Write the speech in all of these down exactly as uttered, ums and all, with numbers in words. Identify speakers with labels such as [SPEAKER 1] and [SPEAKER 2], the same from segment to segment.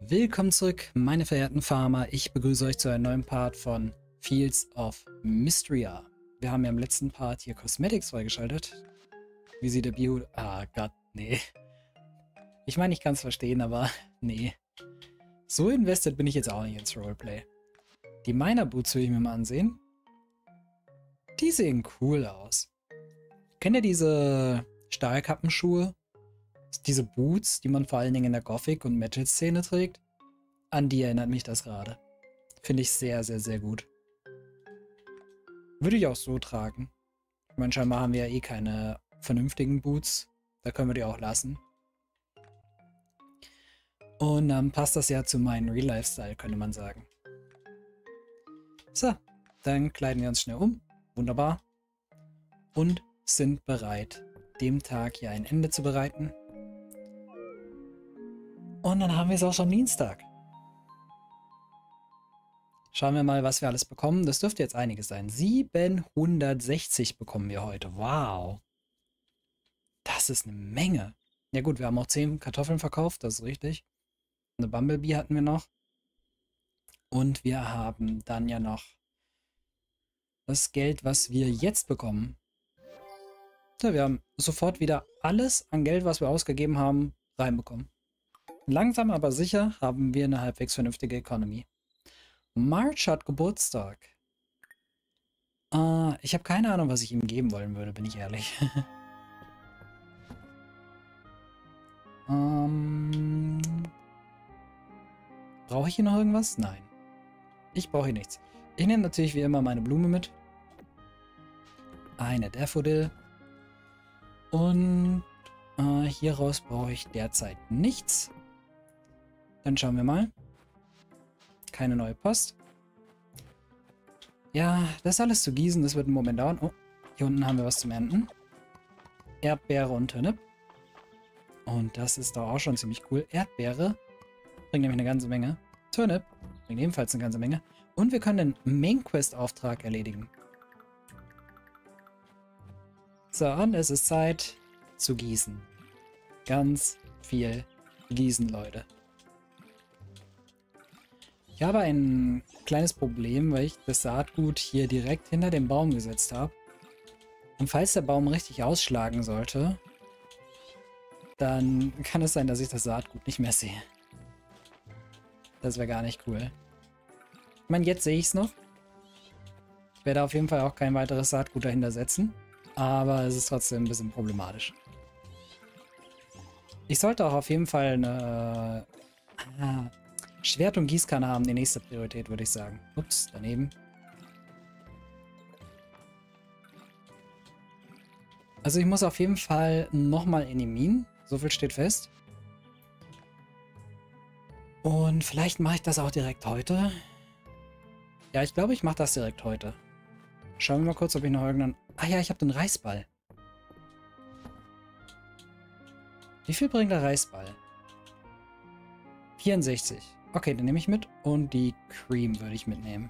[SPEAKER 1] Willkommen zurück, meine verehrten Farmer. Ich begrüße euch zu einem neuen Part von Fields of Mystria. Wir haben ja im letzten Part hier Cosmetics freigeschaltet. Wie sieht der Bio... Ah Gott, nee. Ich meine, ich kann es verstehen, aber nee. So invested bin ich jetzt auch nicht ins Roleplay. Die Miner Boots will ich mir mal ansehen. Die sehen cool aus. Kennt ihr diese Stahlkappenschuhe? Diese Boots, die man vor allen Dingen in der Gothic- und Metal-Szene trägt? An die erinnert mich das gerade. Finde ich sehr, sehr, sehr gut. Würde ich auch so tragen. Ich meine, scheinbar haben wir ja eh keine vernünftigen Boots. Da können wir die auch lassen. Und dann passt das ja zu meinem Real-Life-Style, könnte man sagen. So, dann kleiden wir uns schnell um. Wunderbar. Und sind bereit, dem Tag hier ein Ende zu bereiten. Und dann haben wir es auch schon Dienstag. Schauen wir mal, was wir alles bekommen. Das dürfte jetzt einiges sein. siebenhundertsechzig bekommen wir heute. Wow. Das ist eine Menge. Ja gut, wir haben auch zehn Kartoffeln verkauft, das ist richtig. Eine Bumblebee hatten wir noch. Und wir haben dann ja noch das Geld, was wir jetzt bekommen. So, wir haben sofort wieder alles an Geld, was wir ausgegeben haben, reinbekommen. Langsam aber sicher haben wir eine halbwegs vernünftige Economy. March hat Geburtstag. Uh, ich habe keine Ahnung, was ich ihm geben wollen würde, bin ich ehrlich. um, brauche ich hier noch irgendwas? Nein. Ich brauche hier nichts. Ich nehme natürlich wie immer meine Blume mit. Eine Daffodil. Und uh, hieraus brauche ich derzeit nichts. Dann schauen wir mal. Keine neue Post. Ja, das alles zu gießen, das wird einen Moment dauern. Oh, hier unten haben wir was zum Ernten. Erdbeere und Turnip. Und das ist doch auch schon ziemlich cool. Erdbeere bringt nämlich eine ganze Menge. Turnip bringt ebenfalls eine ganze Menge. Und wir können den Main Quest Auftrag erledigen. So, und es ist Zeit zu gießen. Ganz viel gießen, Leute. Ich habe ein kleines Problem, weil ich das Saatgut hier direkt hinter dem Baum gesetzt habe. Und falls der Baum richtig ausschlagen sollte, dann kann es sein, dass ich das Saatgut nicht mehr sehe. Das wäre gar nicht cool. Ich meine, jetzt sehe ich es noch. Ich werde auf jeden Fall auch kein weiteres Saatgut dahinter setzen. Aber es ist trotzdem ein bisschen problematisch. Ich sollte auch auf jeden Fall eine... Ah, Schwert und Gießkanne haben die nächste Priorität, würde ich sagen. Ups, daneben. Also ich muss auf jeden Fall nochmal in die Minen. So viel steht fest. Und vielleicht mache ich das auch direkt heute. Ja, ich glaube, ich mache das direkt heute. Schauen wir mal kurz, ob ich noch irgendeinen... Ah ja, ich habe den Reisball. Wie viel bringt der Reisball? vierundsechzig. Okay, den nehme ich mit. Und die Cream würde ich mitnehmen.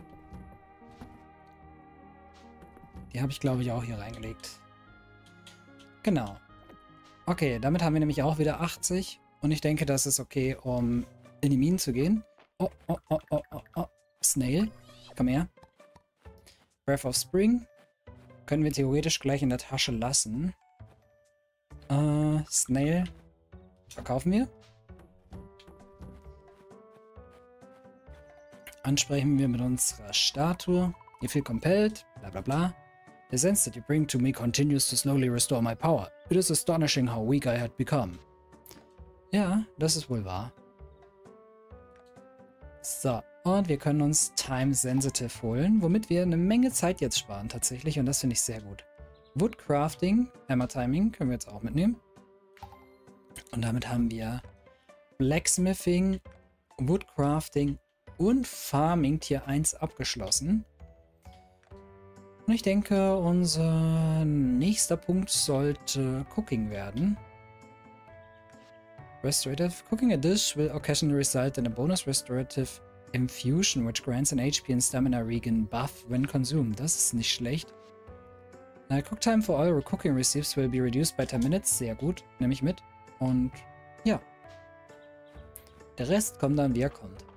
[SPEAKER 1] Die habe ich, glaube ich, auch hier reingelegt. Genau. Okay, damit haben wir nämlich auch wieder achtzig. Und ich denke, das ist okay, um in die Minen zu gehen. Oh, oh, oh, oh, oh, oh. Snail, komm her. Breath of Spring. Können wir theoretisch gleich in der Tasche lassen. Äh, Snail. Verkaufen wir. Ansprechen wir mit unserer Statue. You feel compelled. Bla bla bla. The sense that you bring to me continues to slowly restore my power. It is astonishing how weak I had become. Ja, das ist wohl wahr. So, und wir können uns Time Sensitive holen, womit wir eine Menge Zeit jetzt sparen tatsächlich. Und das finde ich sehr gut. Wood Crafting, Hammer Timing können wir jetzt auch mitnehmen. Und damit haben wir Blacksmithing, Wood Crafting und Farming Tier eins abgeschlossen. Und ich denke, unser nächster Punkt sollte Cooking werden. Restorative. Cooking a dish will occasionally result in a bonus restorative infusion, which grants an H P and Stamina regen buff when consumed. Das ist nicht schlecht. Uh, cook time for all cooking recipes will be reduced by ten minutes. Sehr gut. Nehme ich mit. Und ja. Der Rest kommt dann, wie er kommt.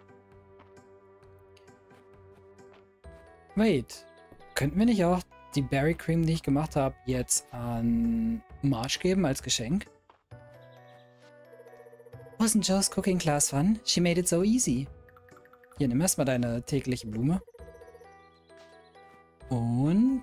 [SPEAKER 1] Wait. Könnten wir nicht auch die Berry Cream, die ich gemacht habe, jetzt an Marge geben als Geschenk? Wasn't Joe's cooking class fun? She made it so easy. Hier, nimm erstmal deine tägliche Blume. Und...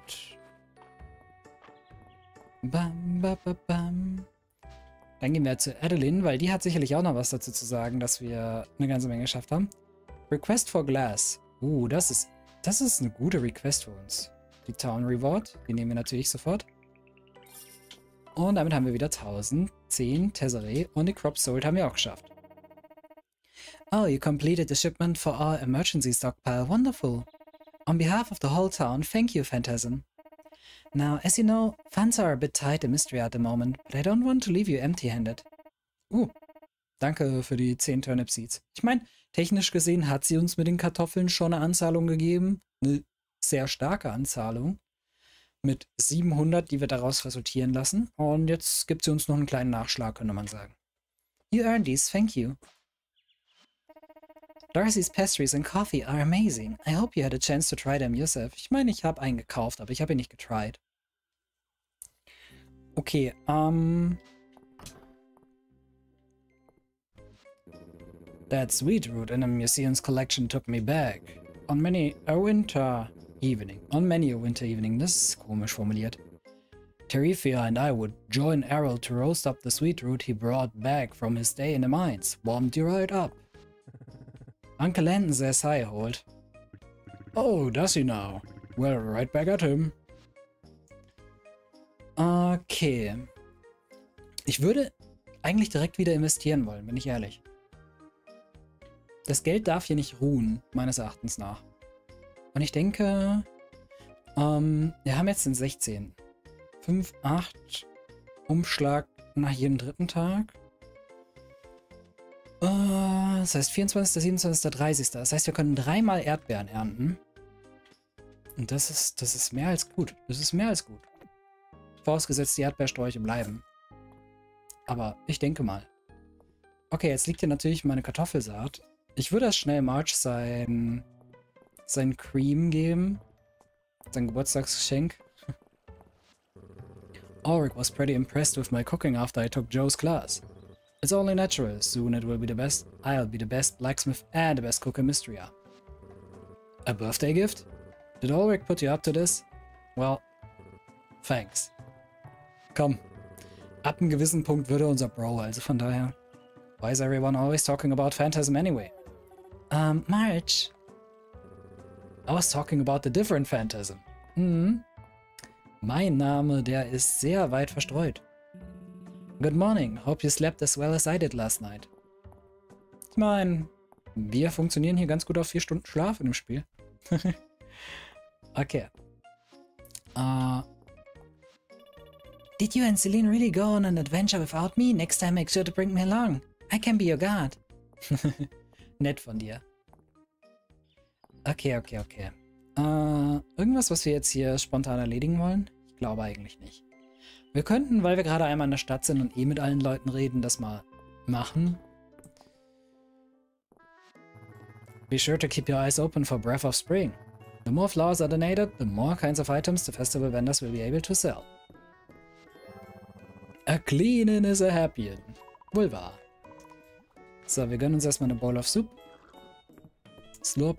[SPEAKER 1] Bam, bam, bam, bam. Dann gehen wir zu Adeline, weil die hat sicherlich auch noch was dazu zu sagen, dass wir eine ganze Menge geschafft haben. Request for Glass. Uh, das ist, das ist eine gute Request für uns. Die Town Reward, die nehmen wir natürlich sofort. Und damit haben wir wieder tausendzehn Tesserae und die Crop Sold haben wir auch geschafft. Oh, you completed the shipment for our emergency stockpile. Wonderful. On behalf of the whole town, thank you, Phantasm. Now, as you know, funds are a bit tight in Mystery at the moment, but I don't want to leave you empty-handed. Uh, danke für die zehn Turnip Seeds. Ich meine, technisch gesehen hat sie uns mit den Kartoffeln schon eine Anzahlung gegeben. Eine sehr starke Anzahlung. Mit siebenhundert, die wir daraus resultieren lassen. Und jetzt gibt sie uns noch einen kleinen Nachschlag, könnte man sagen. You earned these, thank you. Darcy's pastries and coffee are amazing. I hope you had a chance to try them yourself. Ich meine, ich habe einen gekauft, aber ich habe ihn nicht getried. Okay, ähm... That sweet root in the museum's collection took me back. On many a winter evening. On many a winter evening. Das ist komisch formuliert. Terefia and I would join Errol to roast up the sweet root he brought back from his day in the mines. Warmed you right up. Uncle Landon says hi, Holt. Oh, does he now? Well, right back at him. Okay. Ich würde eigentlich direkt wieder investieren wollen, bin ich ehrlich. Das Geld darf hier nicht ruhen, meines Erachtens nach. Und ich denke, ähm, wir haben jetzt den sechzehnten fünf, acht, Umschlag nach jedem dritten Tag. Uh, das heißt vierundzwanzigster, siebenundzwanzigster, dreißigster Das heißt, wir können dreimal Erdbeeren ernten. Und das ist, das ist mehr als gut. Das ist mehr als gut. Vorausgesetzt, die Erdbeersträuche bleiben. Aber ich denke mal. Okay, jetzt liegt hier natürlich meine Kartoffelsaat. Ich würde erst schnell Marge sein, sein Cream geben. Sein Geburtstagsgeschenk. Ulrich was pretty impressed with my cooking after I took Joe's class. It's only natural. Soon it will be the best. I'll be the best blacksmith and the best cook in Mystria. A birthday gift? Did Ulrich put you up to this? Well, thanks. Komm. Ab einem gewissen Punkt würde unser Bro, also von daher. Why is everyone always talking about Phantasm anyway? Um, Marge. I was talking about the different Phantasm. Mhm. Mein Name, der ist sehr weit verstreut. Good morning. Hope you slept as well as I did last night. Ich meine, wir funktionieren hier ganz gut auf vier Stunden Schlaf in dem Spiel. Okay. Uh, Did you and Celine really go on an adventure without me? Next time make sure to bring me along. I can be your guard. Nett von dir. Okay, okay, okay. Uh, irgendwas, was wir jetzt hier spontan erledigen wollen? Ich glaube eigentlich nicht. Wir könnten, weil wir gerade einmal in der Stadt sind und eh mit allen Leuten reden, das mal machen. Be sure to keep your eyes open for Breath of Spring. The more flowers are donated, the more kinds of items the festival vendors will be able to sell. A cleanin' is a happyin'. Wohl wahr. So, wir gönnen uns erstmal eine Bowl of Soup. Slurp.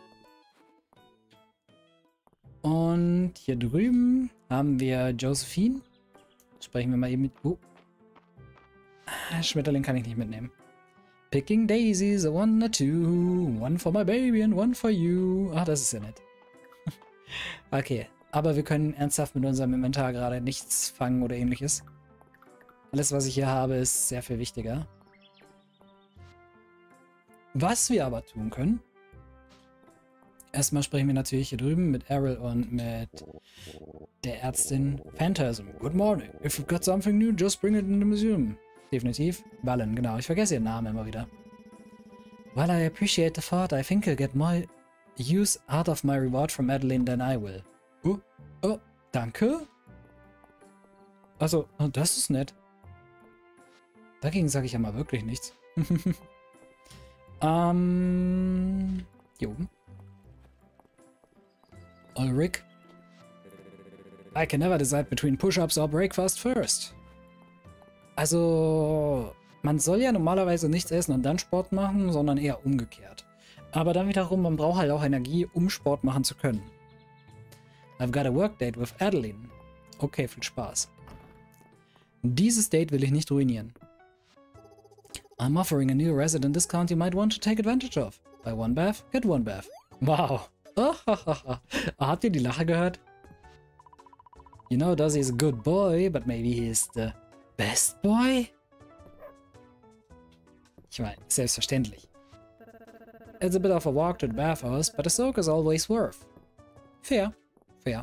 [SPEAKER 1] Und hier drüben haben wir Josephine. Sprechen wir mal eben mit... Uh. Schmetterling kann ich nicht mitnehmen. Picking daisies, a one, a two. One for my baby and one for you. Ach, das ist ja nett. Okay, aber wir können ernsthaft mit unserem Inventar gerade nichts fangen oder ähnliches. Alles, was ich hier habe, ist sehr viel wichtiger. Was wir aber tun können... Erstmal sprechen wir natürlich hier drüben mit Errol und mit der Ärztin Phantasm. Good morning. If you've got something new, just bring it in the museum. Definitiv. Ballen, genau. Ich vergesse ihren Namen immer wieder. While I appreciate the thought, I think I'll get more use out of my reward from Adeline than I will. Oh, oh, danke. Also, oh, das ist nett. Dagegen sage ich ja mal wirklich nichts. Ähm, hier oben. Ulrich. I can never decide between push-ups or breakfast first. Also, man soll ja normalerweise nichts essen und dann Sport machen, sondern eher umgekehrt. Aber dann wiederum, man braucht halt auch Energie, um Sport machen zu können. I've got a work date with Adeline. Okay, viel Spaß. Dieses Date will ich nicht ruinieren. I'm offering a new resident discount you might want to take advantage of. Buy one bath, get one bath. Wow. Habt ihr die Lache gehört? You know, Dozzy is a good boy, but maybe he is the best boy? Ich meine, selbstverständlich. It's a bit of a walk to the bathhouse, but a soak is always worth. Fair. Fair.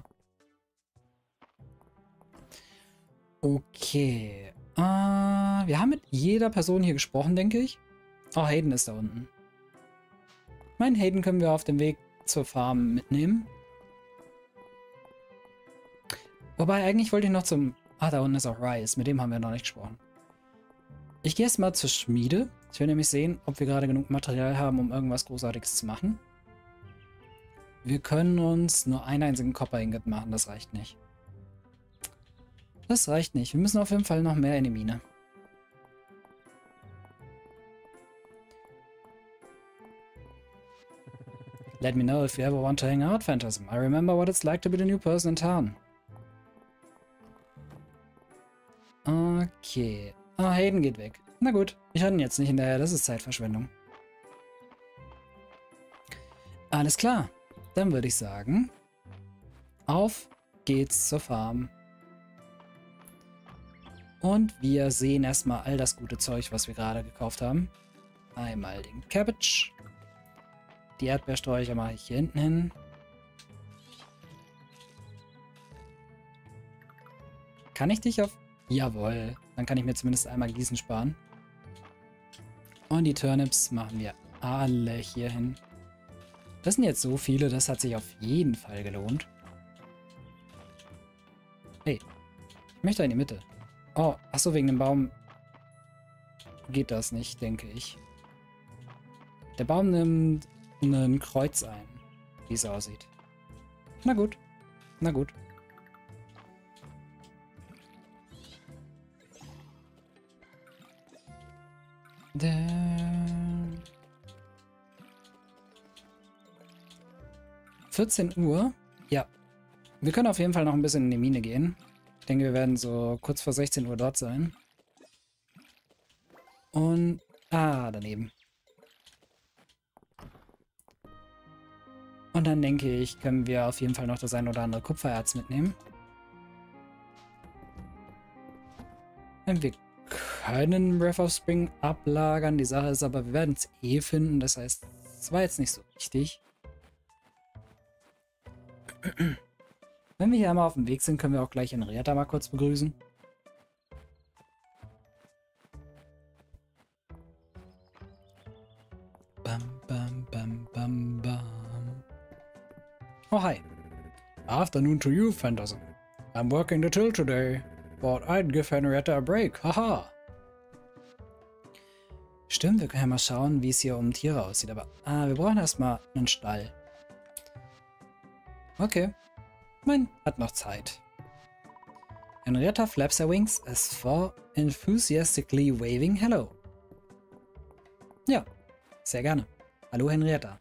[SPEAKER 1] Okay. Uh, wir haben mit jeder Person hier gesprochen, denke ich. Oh, Hayden ist da unten. Mein Hayden können wir auf dem Weg zur Farm mitnehmen. Wobei, eigentlich wollte ich noch zum... Ah, da unten ist auch Rice. Mit dem haben wir noch nicht gesprochen. Ich gehe erst mal zur Schmiede. Ich will nämlich sehen, ob wir gerade genug Material haben, um irgendwas Großartiges zu machen. Wir können uns nur einen einzigen Copper Ingot machen. Das reicht nicht. Das reicht nicht. Wir müssen auf jeden Fall noch mehr in die Mine. Let me know if you ever want to hang out, Phantasm. I remember what it's like to be the new person in town. Okay. Ah, Hayden geht weg. Na gut, ich renne jetzt nicht hinterher. Das ist Zeitverschwendung. Alles klar. Dann würde ich sagen, auf geht's zur Farm. Und wir sehen erstmal all das gute Zeug, was wir gerade gekauft haben. Einmal den Cabbage. Die Erdbeersträucher mache ich hier hinten hin. Kann ich dich auf... Jawohl. Dann kann ich mir zumindest einmal Gießen sparen. Und die Turnips machen wir alle hier hin. Das sind jetzt so viele, das hat sich auf jeden Fall gelohnt. Hey, ich möchte in die Mitte. Oh, achso, wegen dem Baum geht das nicht, denke ich. Der Baum nimmt ein Kreuz ein, wie es aussieht. Na gut, na gut. vierzehn Uhr. Ja. Wir können auf jeden Fall noch ein bisschen in die Mine gehen. Ich denke, wir werden so kurz vor sechzehn Uhr dort sein. Und... Ah, daneben. Und dann denke ich, können wir auf jeden Fall noch das ein oder andere Kupfererz mitnehmen. Und wir können Breath of Spring ablagern. Die Sache ist aber, wir werden es eh finden. Das heißt, es war jetzt nicht so wichtig. Wenn wir hier einmal auf dem Weg sind, können wir auch gleich Henrietta mal kurz begrüßen. Bam, bam, bam, bam, bam. Oh, hi. Afternoon to you, Phantasm. I'm working the till today. Thought I'd give Henrietta a break. Haha. Stimmt, wir können ja mal schauen, wie es hier um Tiere aussieht. Aber, ah, wir brauchen erstmal einen Stall. Okay. Man hat noch Zeit. Henrietta flaps her wings as for enthusiastically waving hello. Ja, sehr gerne. Hallo Henrietta.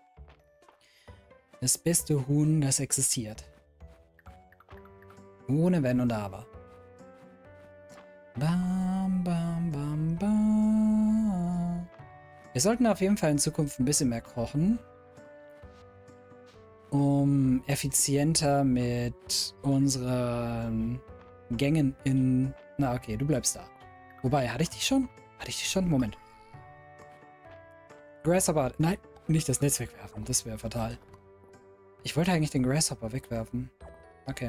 [SPEAKER 1] Das beste Huhn, das existiert. Ohne Wenn und Aber. Bam, bam, bam, bam. Wir sollten auf jeden Fall in Zukunft ein bisschen mehr kochen. Um effizienter mit unseren Gängen in... Na okay, du bleibst da. Wobei, hatte ich dich schon? Hatte ich dich schon? Moment. Grasshopper... Nein, nicht das Netz wegwerfen. Das wäre fatal. Ich wollte eigentlich den Grasshopper wegwerfen. Okay.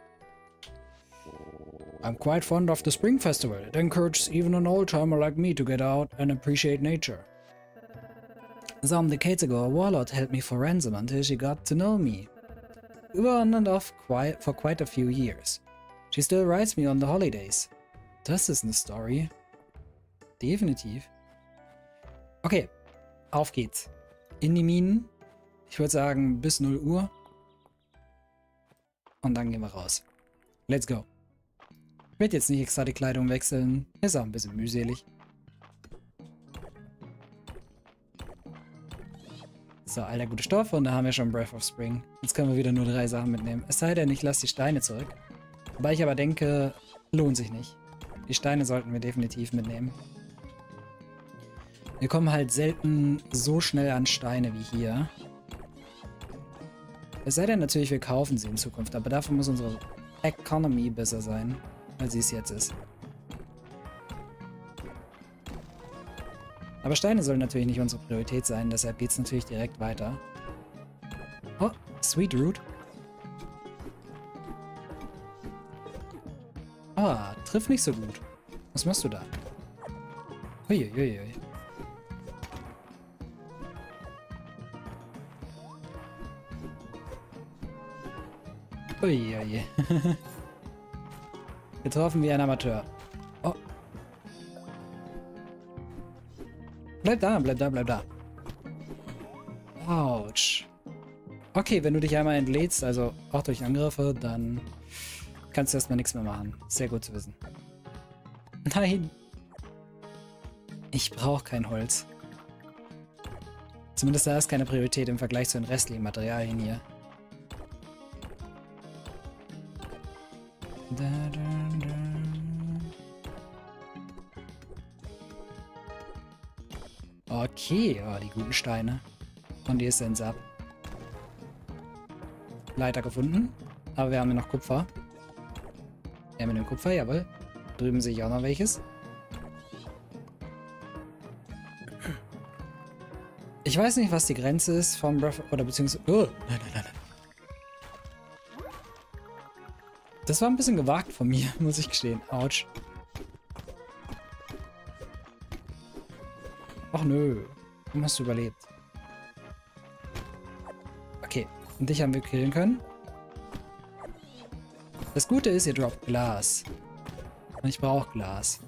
[SPEAKER 1] I'm quite fond of the Spring Festival. It encourages even an old-timer like me to get out and appreciate nature. Some decades ago, a warlord held me for ransom until she got to know me. We were on and off quite, for quite a few years. She still writes me on the holidays. Das ist eine Story. Definitiv. Okay. Auf geht's. In die Minen. Ich würde sagen bis null Uhr. Und dann gehen wir raus. Let's go. Ich werde jetzt nicht extra die Kleidung wechseln. Ist auch ein bisschen mühselig. So, all der gute Stoff und da haben wir schon Breath of Spring. Jetzt können wir wieder nur drei Sachen mitnehmen. Es sei denn, ich lasse die Steine zurück. Wobei ich aber denke, lohnt sich nicht. Die Steine sollten wir definitiv mitnehmen. Wir kommen halt selten so schnell an Steine wie hier. Es sei denn natürlich, wir kaufen sie in Zukunft, aber dafür muss unsere Economy besser sein, als sie es jetzt ist. Aber Steine sollen natürlich nicht unsere Priorität sein, deshalb geht es natürlich direkt weiter. Oh, Sweet Root. Ah, trifft nicht so gut. Was machst du da? Uiuiui. Uiuiui. Getroffen wie ein Amateur. Oh. Bleib da, bleib da, bleib da. Autsch. Okay, wenn du dich einmal entlädst, also auch durch Angriffe, dann kannst du erstmal nichts mehr machen. Sehr gut zu wissen. Nein. Ich brauche kein Holz. Zumindest da ist keine Priorität im Vergleich zu den restlichen Materialien hier. Da, da, da. Okay, oh, die guten Steine. Und die Essenz ab. Leiter gefunden. Aber wir haben ja noch Kupfer. Ja, mit dem Kupfer, jawohl. Drüben sehe ich auch noch welches. Ich weiß nicht, was die Grenze ist vom Breath... Oder beziehungsweise... Oh, nein, nein, nein, nein. Das war ein bisschen gewagt von mir, muss ich gestehen. Autsch. Ach nö. Warum hast du überlebt? Okay. Und dich haben wir killen können. Das Gute ist, ihr droppt Glas. Und ich brauche Glas.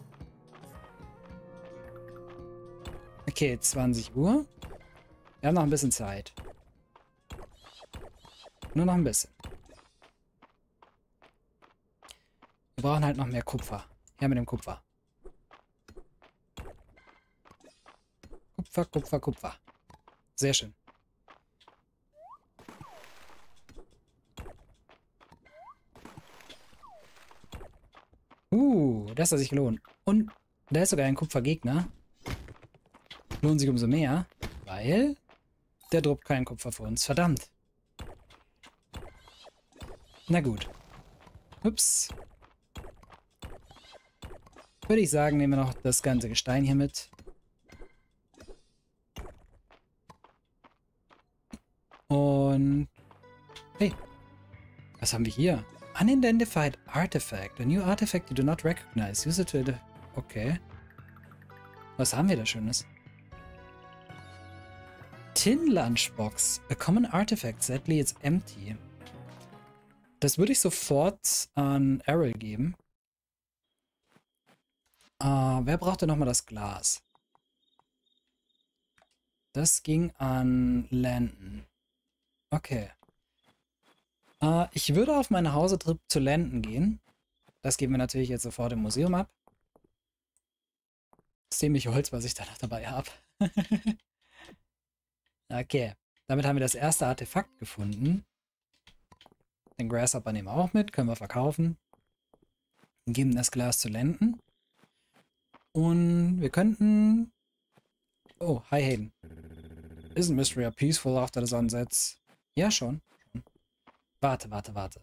[SPEAKER 1] Okay, zwanzig Uhr. Wir haben noch ein bisschen Zeit. Nur noch ein bisschen. Wir brauchen halt noch mehr Kupfer. Her mit dem Kupfer. Kupfer, Kupfer, Kupfer. Sehr schön. Uh, das hat sich gelohnt. Und da ist sogar ein Kupfergegner. Lohnt sich umso mehr, weil der droppt keinen Kupfer für uns. Verdammt. Na gut. Ups. Würde ich sagen, nehmen wir noch das ganze Gestein hier mit. Und... Hey. Was haben wir hier? Unidentified Artifact. A new artifact you do not recognize. Use it to... Okay. Was haben wir da Schönes? Tin Lunchbox. A common artifact. Sadly, it's empty. Das würde ich sofort an Errol geben. Uh, wer brauchte nochmal das Glas? Das ging an Landon. Okay. Uh, ich würde auf meinen Hausetrip zu Landon gehen. Das geben wir natürlich jetzt sofort im Museum ab. Das dämliche Holz, was ich da noch dabei habe. Okay. Damit haben wir das erste Artefakt gefunden. Den Grasshopper nehmen wir auch mit. Können wir verkaufen. Geben das Glas zu Landon. Und wir könnten... Oh, hi Hayden. Isn't Mysteria peaceful after the sun sets? Ja, schon. Warte, warte, warte.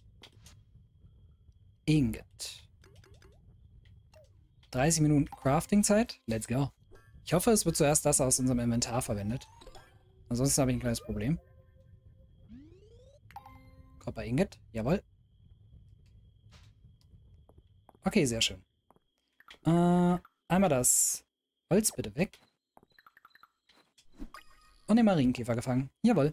[SPEAKER 1] Ingot. dreißig Minuten Crafting-Zeit. Let's go. Ich hoffe, es wird zuerst das aus unserem Inventar verwendet. Ansonsten habe ich ein kleines Problem. Copper Ingot. Jawohl. Okay, sehr schön. Äh, einmal das Holz bitte weg. Und den Marienkäfer gefangen. Jawohl.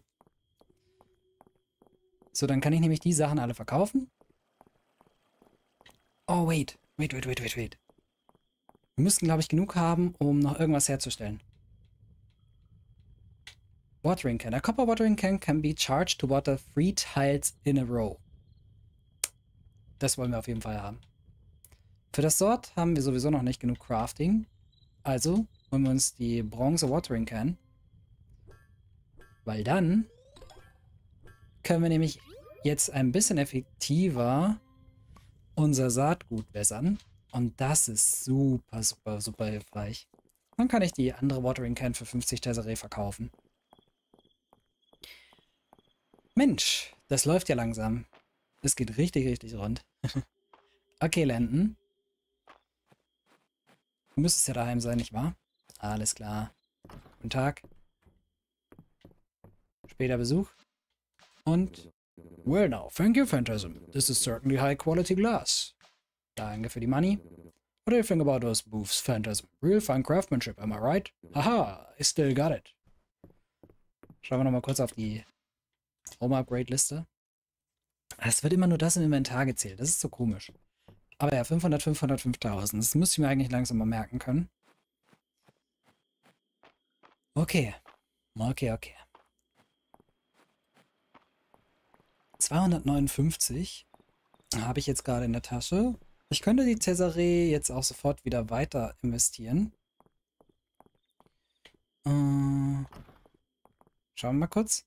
[SPEAKER 1] So, dann kann ich nämlich die Sachen alle verkaufen. Oh, wait. Wait, wait, wait, wait, wait. Wir müssten, glaube ich, genug haben, um noch irgendwas herzustellen. Watering can. A copper watering can can be charged to water three tiles in a row. Das wollen wir auf jeden Fall haben. Für das Sort haben wir sowieso noch nicht genug Crafting. Also holen wir uns die Bronze Watering Can. Weil dann können wir nämlich jetzt ein bisschen effektiver unser Saatgut wässern. Und das ist super, super, super hilfreich. Dann kann ich die andere Watering Can für fünfzig Tesserae verkaufen. Mensch, das läuft ja langsam. Es geht richtig, richtig rund. Okay, Landon. Du müsstest ja daheim sein, nicht wahr? Alles klar. Guten Tag. Später Besuch. Und... Well now, thank you, Phantasm. This is certainly high quality glass. Danke für die Money. What do you think about those booths, Phantasm? Real fine craftsmanship, am I right? Haha, I still got it. Schauen wir nochmal kurz auf die Home-Upgrade-Liste. Es wird immer nur das im Inventar gezählt. Das ist so komisch. Aber ja, fünfhundert, fünfhundert, fünftausend. Das müsste ich mir eigentlich langsam mal merken können. Okay. Okay, okay. zweihundertneunundfünfzig habe ich jetzt gerade in der Tasche. Ich könnte die Tesserae jetzt auch sofort wieder weiter investieren. Äh, schauen wir mal kurz.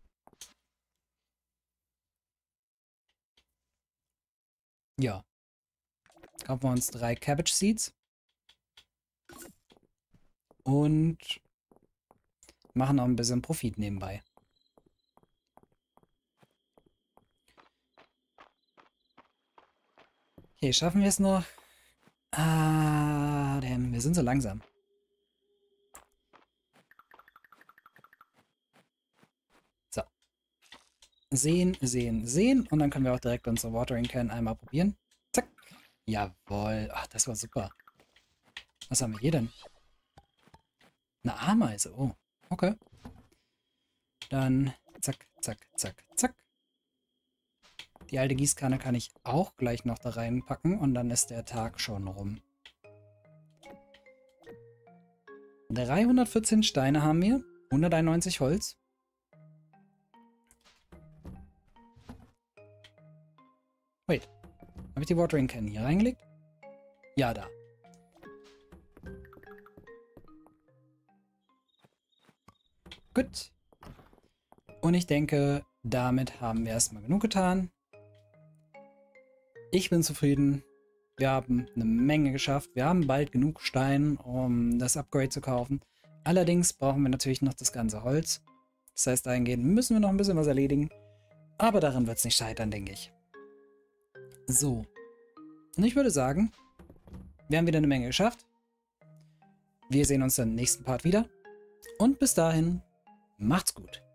[SPEAKER 1] Ja. Kaufen wir uns drei Cabbage Seeds. Und machen auch ein bisschen Profit nebenbei. Okay, schaffen wir es noch? Ah, damn, wir sind so langsam. So. Sehen, sehen, sehen. Und dann können wir auch direkt unsere Watering Can einmal probieren. Zack. Jawohl. Ach, das war super. Was haben wir hier denn? Eine Ameise. Oh, okay. Dann zack, zack, zack, zack. Die alte Gießkanne kann ich auch gleich noch da reinpacken und dann ist der Tag schon rum. dreihundertvierzehn Steine haben wir. hunderteinundneunzig Holz. Wait. Habe ich die Watering Can hier reingelegt? Ja, da. Gut. Und ich denke, damit haben wir erstmal genug getan. Ich bin zufrieden. Wir haben eine Menge geschafft. Wir haben bald genug Stein, um das Upgrade zu kaufen. Allerdings brauchen wir natürlich noch das ganze Holz. Das heißt, dahingehend müssen wir noch ein bisschen was erledigen. Aber daran wird es nicht scheitern, denke ich. So. Und ich würde sagen, wir haben wieder eine Menge geschafft. Wir sehen uns dann im nächsten Part wieder. Und bis dahin, macht's gut.